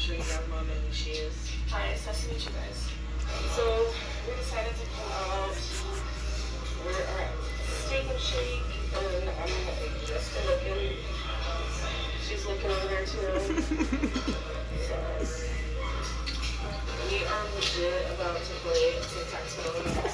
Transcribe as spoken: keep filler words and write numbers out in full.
sure you guys all know who she is. Hi, it's nice to meet you guys. So we decided to come out. We're at Steak and Shake, and I'm just looking. She's looking over there too. So we are legit about to play tic-tac-toe.